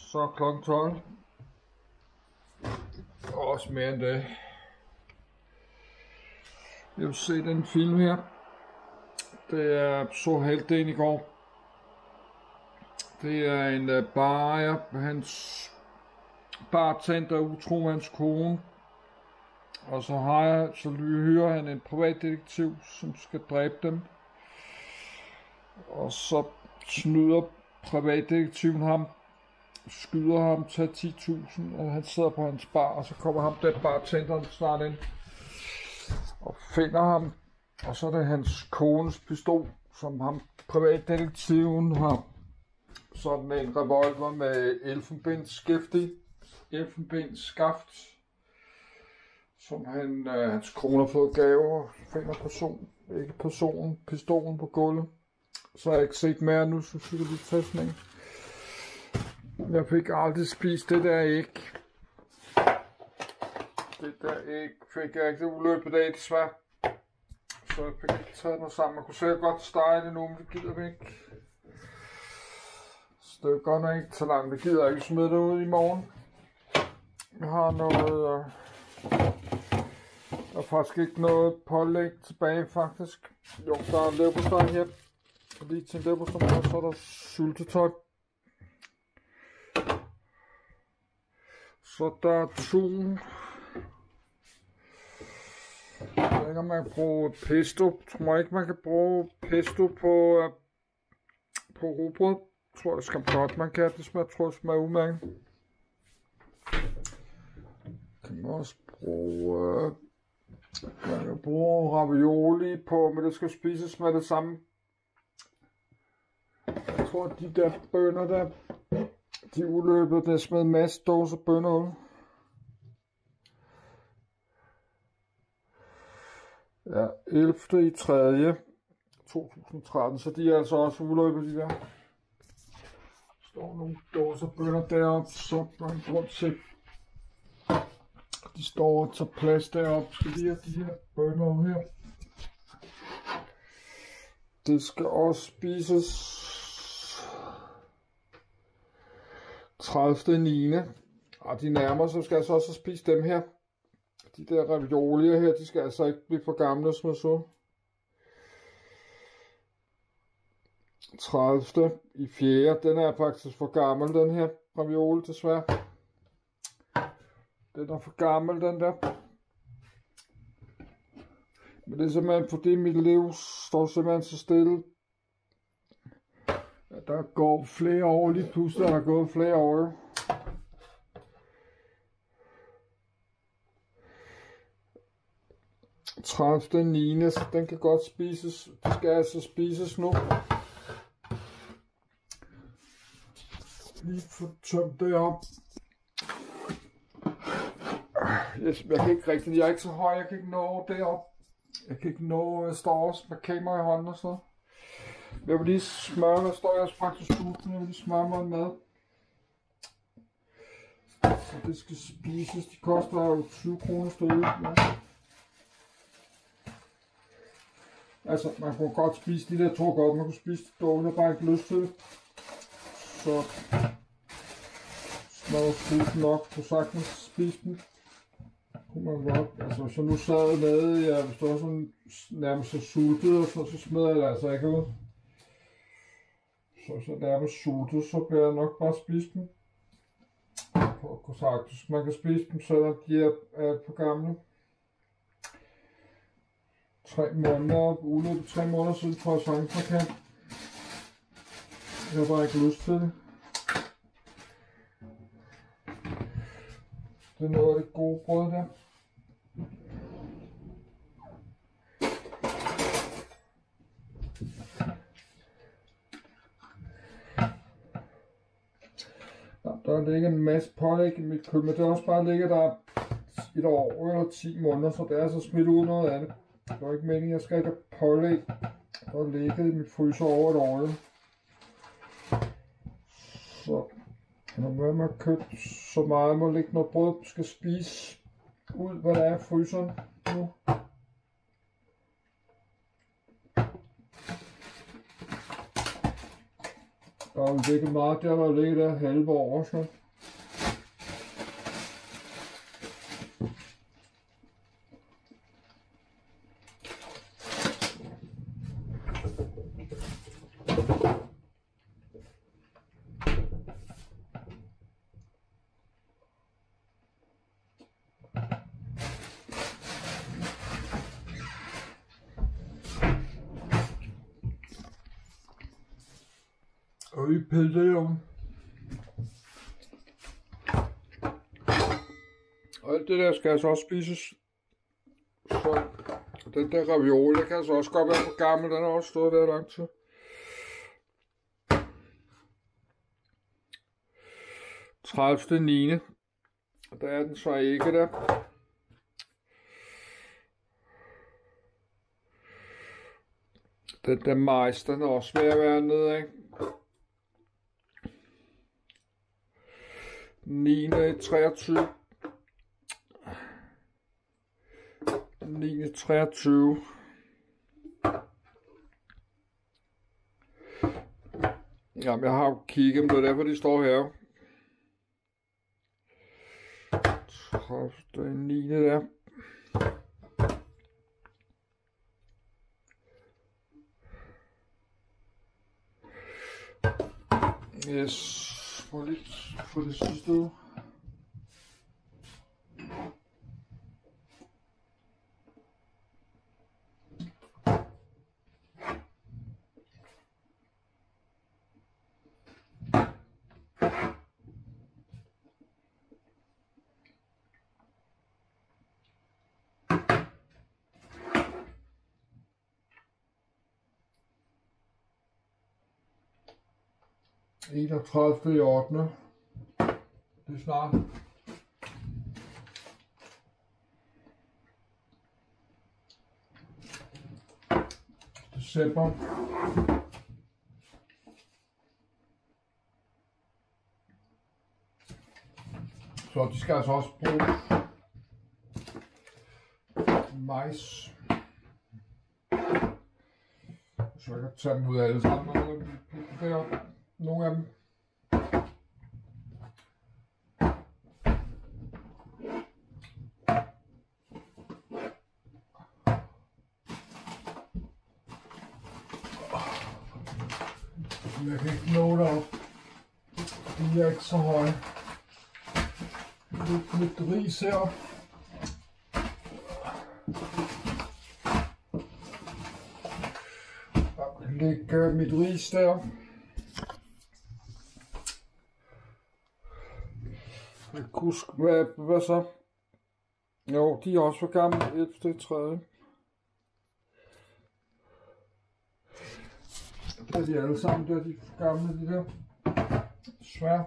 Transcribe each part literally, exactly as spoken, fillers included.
Så er klokken tolv. Også mere end det. Jeg vil se den film her. Det er så halvdelen i går. Det er en uh, barer. Hans bartender utro med hans kone. Og så har jeg, så hyrer han en privatdetektiv, som skal dræbe dem. Og så snyder privatdetektiven ham, skyder ham til ti tusind, og han sidder på hans bar, og så kommer ham der bartenderen snart ind og finder ham. Og så er det hans kones pistol, som ham privatdetektiven har sådan en revolver med elfenbensskift i, elfenbensskaft, som han, øh, hans kone har fået gaver, finder person, ikke personen, pistolen på gulvet. Så har jeg ikke set mere nu, så skal vi lige tage sådan en. Jeg fik aldrig spist det der æg. Det der æg fik jeg ikke, det uløbet af, desværre. Så jeg fik ikke taget noget sammen. Man kunne sikkert godt stege det nu, men det gider vi ikke. Så det er godt nok ikke så langt. Det gider jeg ikke smide det ud i morgen. Jeg har noget... Øh Der er faktisk ikke noget pålæg tilbage, faktisk. Jo, der er leverpostej her. Lige til en leverpostej, og så er der syltetøj. Så der er tun. Jeg ved ikke, om man kan bruge pesto. Jeg tror ikke, man kan bruge pesto på, uh, på rugbrød. Jeg tror, det skal godt, man kan. Det smager, tror, det smager udmærket. Kan man også bruge... Uh, Man kan bruge ravioli på, men det skal spises med det samme. Jeg tror, at de der bønner der, de uløbet, der smed en masse dåser bønner ud. Ja, ellevte i tredje to tusind tretten, så de er altså også uløbet, de der. Der står nogle dåser bønner deroppe, så der er en grund til. De står og tager plads deroppe. Skal lige have de her bønner her. Det skal også spises tredivte niende Og de nærmere, så skal jeg så også spise dem her. De der raviolier her, de skal altså ikke blive for gamle, som jeg så. tredivte i fjerde Den er faktisk for gammel, den her ravioli, desværre. Den er for gammel, den der. Men det er simpelthen fordi mit liv står simpelthen så stille. Ja, der går flere år, lige pludselig der er gået flere år. tredivte niende Den kan godt spises. Det skal altså spises nu. Lige få tømt det op. Jeg, jeg kan ikke rigtig, jeg er ikke så høj, jeg kan ikke nå derop. Jeg kan ikke nå, jeg står også med kamera i hånden og sådan. Jeg vil lige smøre, der står jeg faktisk til stuen, jeg vil lige smøre mig mad. Så det skal spises, de koster jo tyve kroner stykket. Ja. Altså, man kunne godt spise de der to godt, man kunne spise det dårligt, jeg bare ikke lyst til det. Så smager spise nok, på sagtens spise den. Man godt. Altså, hvis jeg nu sad nede, jeg hvis det var sådan nærmest så sultet, og så, så smider jeg det altså ikke ud. Så hvis jeg nærmest sultet, så bliver jeg nok bare spise dem. På sagtens, man kan spise dem, selvom de er, er for gamle. Tre måneder, uløbet tre måneder siden, tror jeg sagtens, man kan. Jeg har bare ikke lyst til det. Det er noget af det gode brød der. Der ligger en masse pålæg i mit køkken, men det er også bare ligger der et år eller ti måneder, så det er så smidt ud noget af det. Det var ikke meningen, at jeg skal ikke have pålæg, der ligger i mit fryser over et år. Så når man har købt så meget, må ligge noget brød, skal spise ud, hvad der er i fryseren nu. Der er jo ligget meget der, der ligger der halve år så. Og i pelleum. Og alt det der skal altså også spises. Så den der ravioli, der kan altså også godt være for gammel, den har også stået der lang tid. tredivte niende Der er den så ikke der. Den der majs, den er også ved at være nede, ikke? niende treogtyve niende treogtyve Jamen, jeg har jo kigget, men det er derfor, de står her. tredivte niende der. Yes. Prøv lige få det sidste uge. enogtredivte i ottende Det er snart. December. Så de skal altså også bruge majs. Så jeg kan tage dem ud af alle sammen. Der nogle af dem. Jeg kan ikke nå derop. De er ikke så høje. Lidt, lidt ris her. Læg mit ris der. Jeg kan huske, hvad, hvad så? Jo, de er også for gamle. ellevte tredje Der er de alle sammen, der er de for gamle, de der. Svær.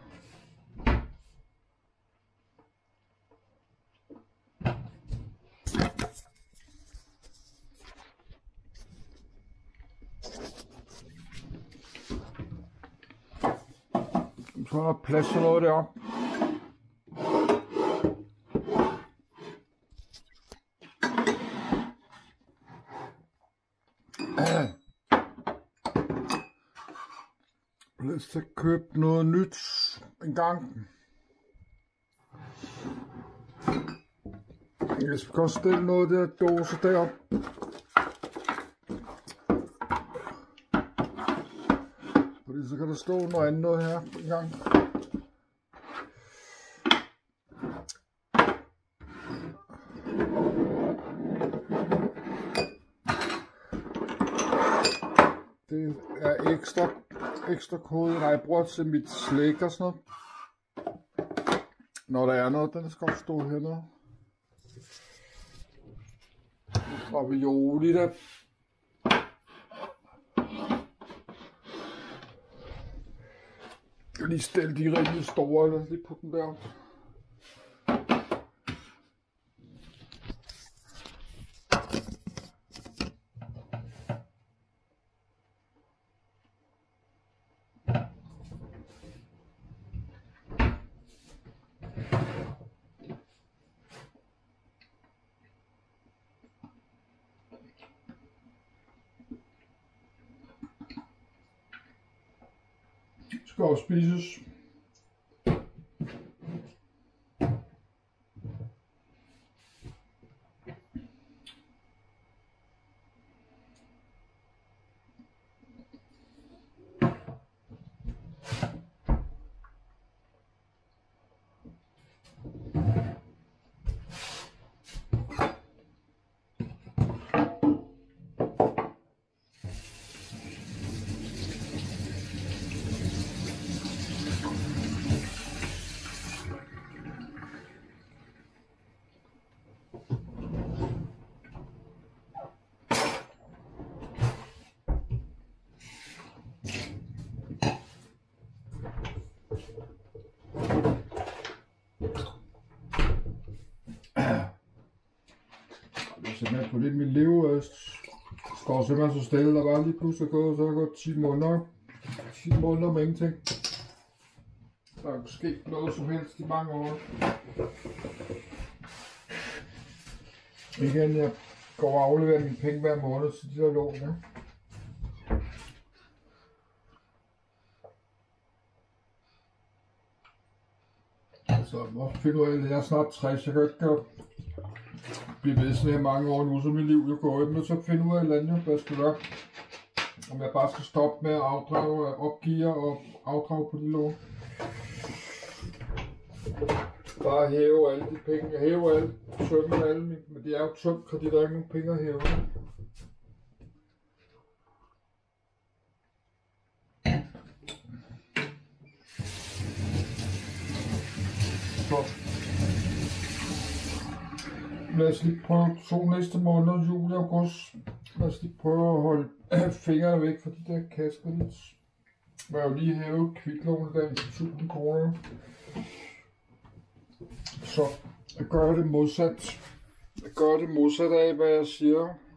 Så er der plads til noget der. Lad os købe noget nyt en gang. Jeg skal også stille noget der dåse der. Fordi så kan der stå noget andet noget her en gang. Det er ekstra, ekstra kode, når jeg bruger til mit slik og sådan noget. Når der er noget, den skal også stå hernede. Ravioli der. Jeg vil lige stille de rigtig store, lad os lige putte dem der. Det skal også spises. Simpelthen på det mit liv øh, står simpelthen så stille, der var lige pludselig gået, så er gået ti måneder, ti måneder med ingenting. Der er sket noget som helst i mange år. Igen, jeg går og afleverer mine penge hver måned til de der lån, ja. Så jeg må også finde ud af, at jeg er snart tres, jeg kan ikke blive ved sådan her mange år nu, så mit liv jeg går. Jeg må så finde ud af et eller andet, hvad jeg skal gøre. Om jeg bare skal stoppe med at afdrage, opgive og afdrage på de lån. Bare hæve alle de penge. Jeg hæver alle, tømme alle mine, men det er jo tømt kredit, der er ikke nogen penge at hæve. Så. Lad os lige prøve to næste måneder, juli og august. Lad os lige prøve at holde fingrene væk fra de der kassekredit. Jeg har jo lige hævet kviklånet der i tusind kroner. Så jeg gør det modsat. Jeg gør det modsat af, hvad jeg siger.